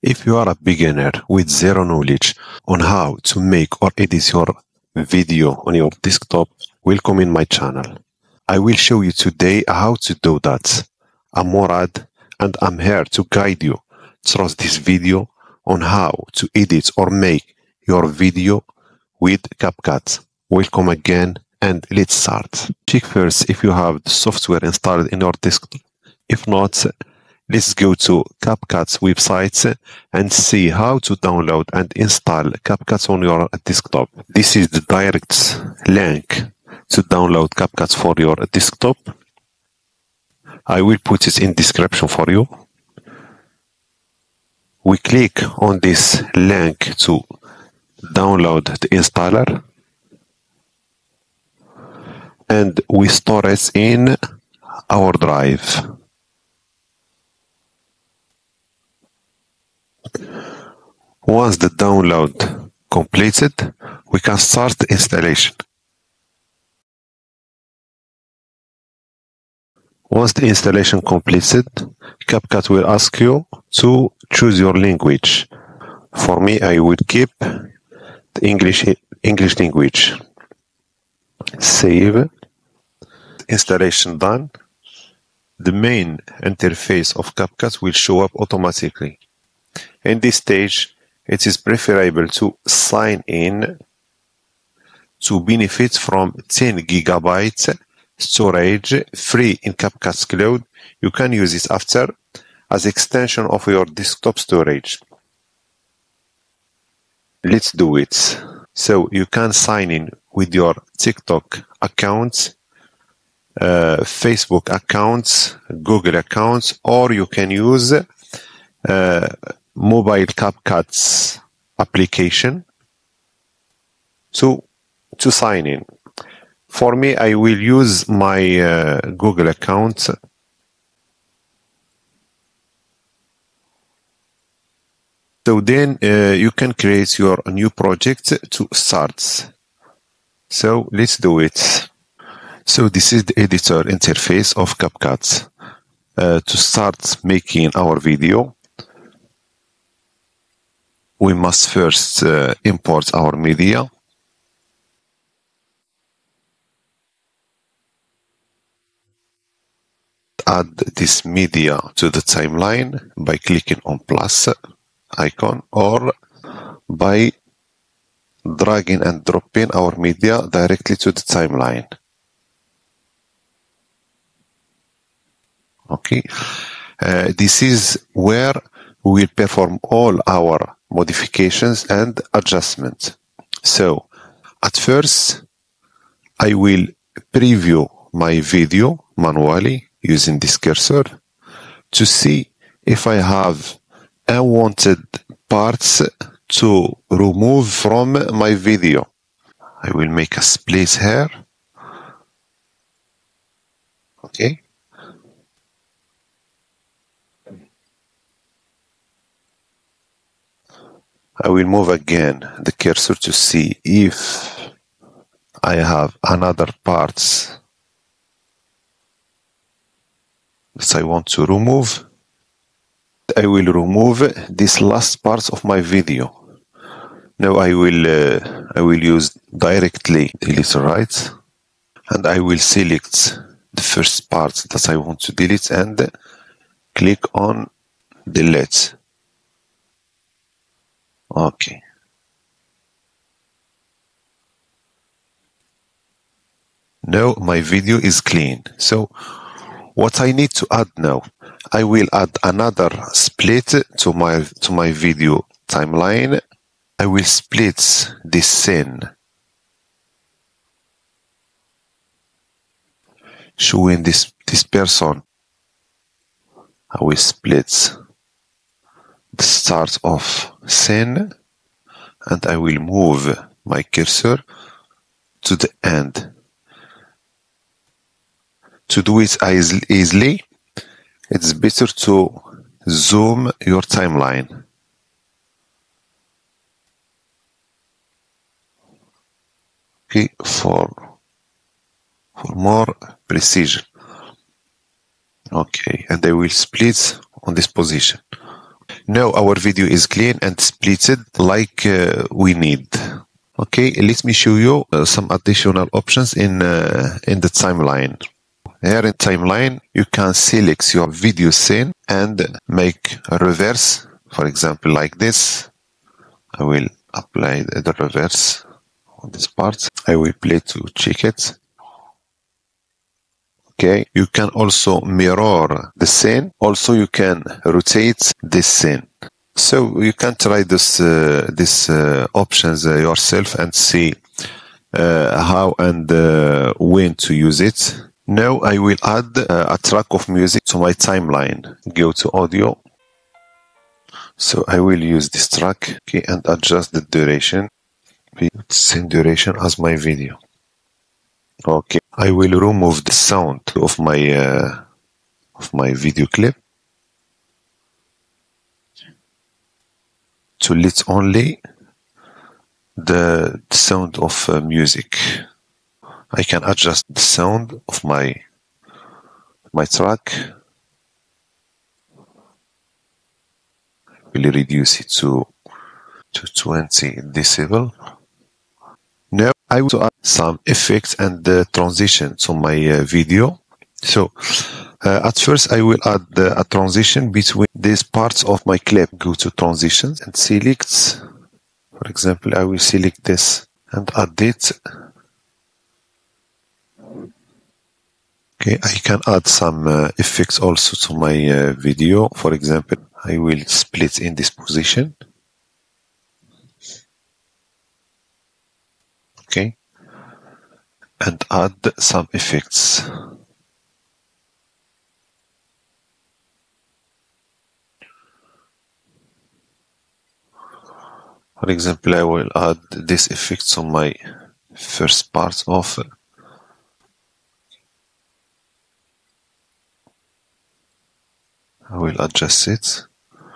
If you are a beginner with zero knowledge on how to make or edit your video on your desktop, welcome in my channel. I will show you today how to do that. I'm Murad and I'm here to guide you through this video on how to edit or make your video with CapCut. Welcome again and let's start. Check first if you have the software installed in your desktop. If not, let's go to CapCut's website and see how to download and install CapCut on your desktop. This is the direct link to download CapCut for your desktop. I will put it in description for you. We click on this link to download the installer and we store it in our drive. Once the download completed, we can start the installation. Once the installation completed, CapCut will ask you to choose your language. For me, I will keep the English language. Save. Installation done. The main interface of CapCut will show up automatically. In this stage, it is preferable to sign in to benefit from 10 GB storage free in CapCut Cloud. You can use it after as extension of your desktop storage. Let's do it. So you can sign in with your TikTok account, Facebook accounts, Google accounts, or you can use mobile CapCut's application to sign in. For me, I will use my Google account. So then you can create your new project to start. So let's do it. So this is the editor interface of CapCut. To start making our video, we must first import our media. Add this media to the timeline by clicking on plus icon or by dragging and dropping our media directly to the timeline. Okay, this is where we will perform all our modifications and adjustments. So at first, I will preview my video manually using this cursor to see if I have unwanted parts to remove from my video. I will make a split here. Okay. I will move again the cursor to see if I have another parts that I want to remove. I will remove this last part of my video. Now I will use directly delete right, and I will select the first part that I want to delete and click on delete. Okay. Now my video is clean. So what I need to add now, I will add another split to my video timeline. I will split this scene, showing this person. I will split the start of scene and I will move my cursor to the end. To do it easily, it's better to zoom your timeline. Okay, for more precision. Okay, and I will split on this position. Now our video is clean and splitted like we need. Okay, let me show you some additional options in the timeline. Here in timeline, you can select your video scene and make a reverse, for example, like this. I will apply the reverse on this part. I will play to check it. Okay, you can also mirror the scene. Also, you can rotate this scene. So you can try this options yourself and see how and when to use it. Now I will add a track of music to my timeline. Go to audio. So I will use this track, okay, and adjust the duration. Same duration as my video. Okay, I will remove the sound of my video clip to let only the sound of music. I can adjust the sound of my track. Will reduce it to 20 decibel. Now I will add some effects and transition to my video. So at first I will add a transition between these parts of my clip. Go to transitions and select, for example, I will select this and add it. Okay, I can add some effects also to my video. For example, I will split in this position. Okay, and add some effects. For example, I will add this effect to my first part of. I will adjust it.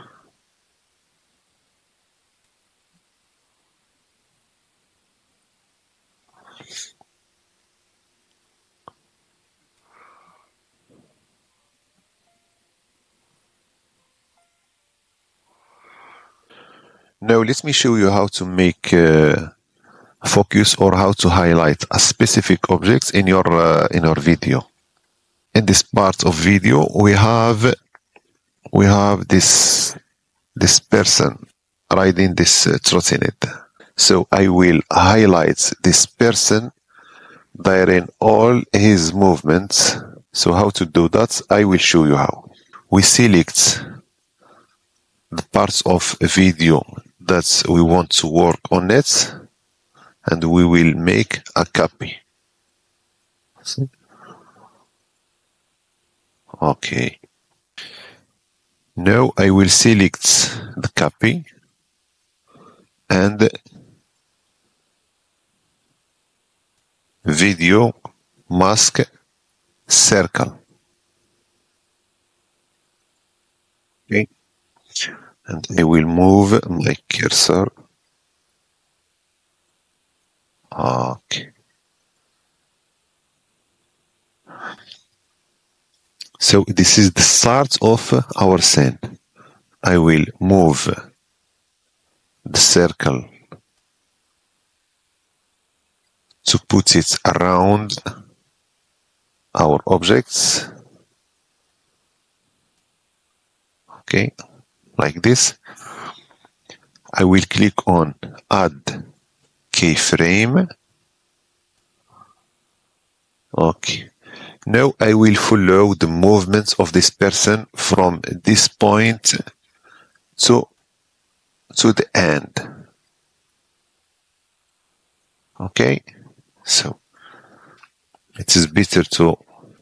Now let me show you how to make focus or how to highlight a specific object in your video. In this part of video, we have this person riding this trottinette. So I will highlight this person during all his movements. So how to do that? I will show you how. We select the parts of a video that we want to work on it, and we will make a copy. See? Okay. Now I will select the copy and video mask circle. Okay. And I will move my cursor. Okay. So this is the start of our scene. I will move the circle to put it around our objects. Okay, like this. I will click on add keyframe. Okay. Now I will follow the movements of this person from this point to the end. Okay, so it is better to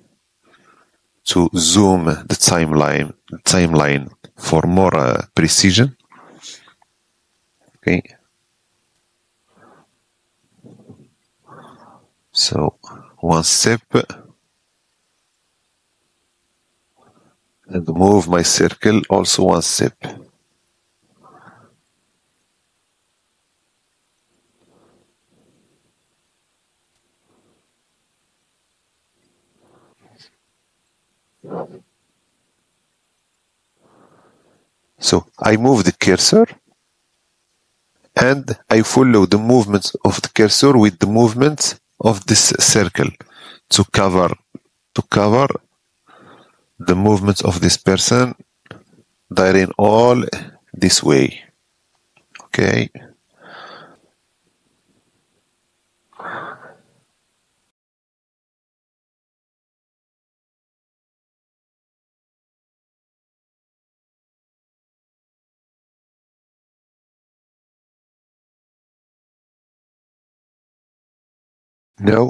zoom the timeline for more precision. Okay, so one step and move my circle also one step. So I move the cursor and I follow the movement of the cursor with the movement of this circle to cover the movement of this person in all this way. Okay. Now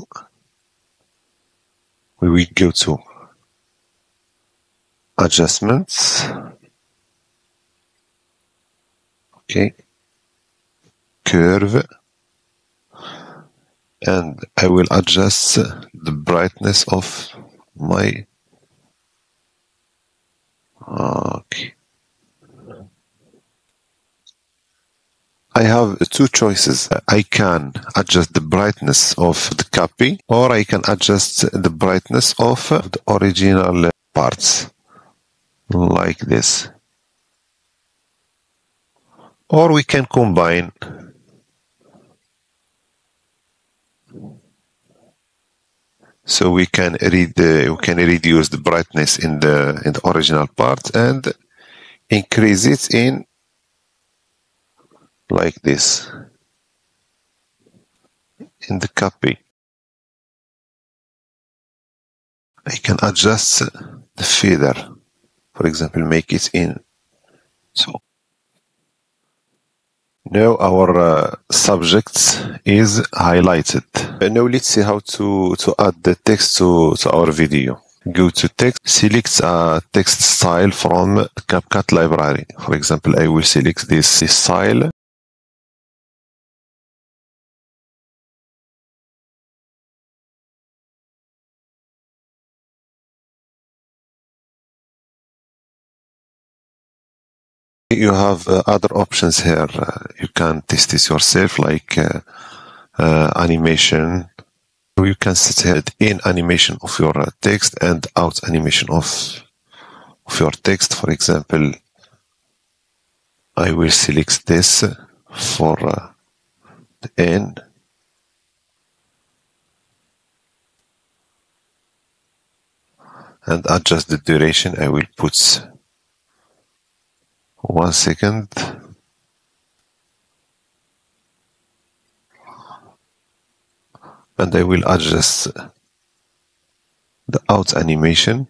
we will go to adjustments. Okay. Curve. And I will adjust the brightness of my. Okay. I have two choices. I can adjust the brightness of the copy, or I can adjust the brightness of the original parts, like this. Or we can combine. So we can reduce the brightness in the original part and increase it in like this in the copy. I can adjust the feather, for example, make it in. So now our subject is highlighted. Now let's see how to add the text to our video. Go to text, select a text style from CapCut library. For example, I will select this style. You have other options here. You can test this yourself, like animation. You can set in animation of your text and out animation of your text. For example, I will select this for the end. And adjust the duration. I will put 1 second. And I will adjust the out animation.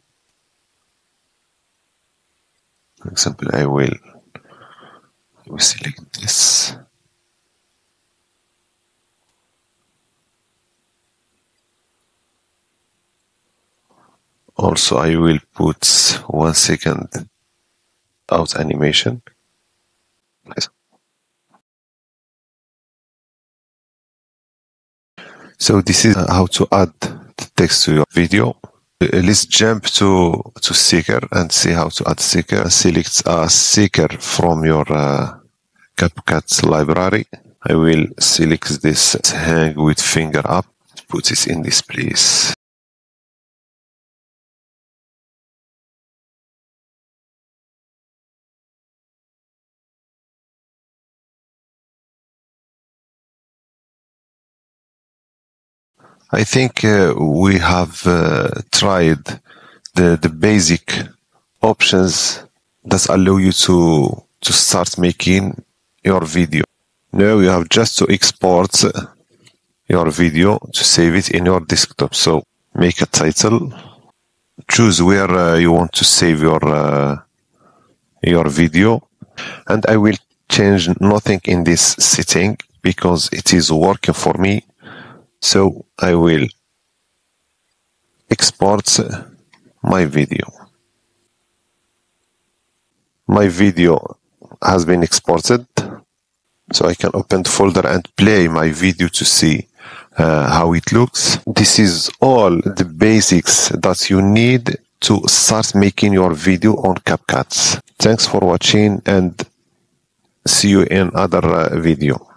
For example, I will select this. Also, I will put 1 second out animation. So this is how to add the text to your video. Let's jump to sticker and see how to add sticker. Select a sticker from your CapCut library. I will select this hang with finger up, put it in this place. I think we have tried the basic options that allow you to start making your video. Now you have just to export your video to save it in your desktop. So make a title, choose where you want to save your video, and I will change nothing in this setting because it is working for me. So I will export my video. My video has been exported, so I can open the folder and play my video to see how it looks. This is all the basics that you need to start making your video on CapCut. Thanks for watching and see you in other video.